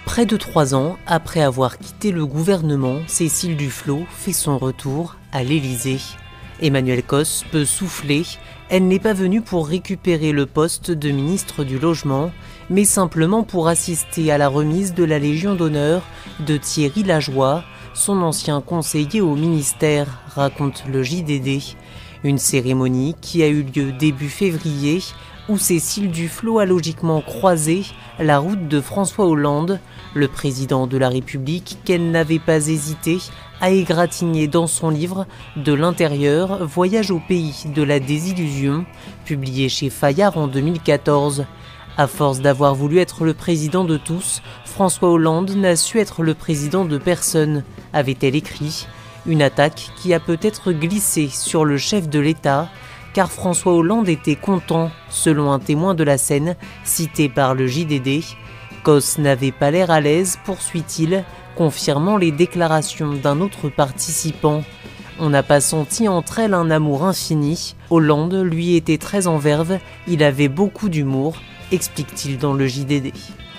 Près de 3 ans après avoir quitté le gouvernement, Cécile Duflot fait son retour à l'Élysée. Emmanuel Causse peut souffler, elle n'est pas venue pour récupérer le poste de ministre du Logement, mais simplement pour assister à la remise de la Légion d'honneur de Thierry Lajoie, son ancien conseiller au ministère, raconte le JDD. Une cérémonie qui a eu lieu début février, où Cécile Duflot a logiquement croisé la route de François Hollande, le président de la République qu'elle n'avait pas hésité à égratigner dans son livre « De l'intérieur, voyage au pays de la désillusion », publié chez Fayard en 2014. À force d'avoir voulu être le président de tous, François Hollande n'a su être le président de personne, avait-elle écrit. Une attaque qui a peut-être glissé sur le chef de l'État, car François Hollande était content, selon un témoin de la scène, cité par le JDD. Causse n'avait pas l'air à l'aise, poursuit-il, confirmant les déclarations d'un autre participant. On n'a pas senti entre elles un amour infini. Hollande, lui, était très en verve, il avait beaucoup d'humour, explique-t-il dans le JDD.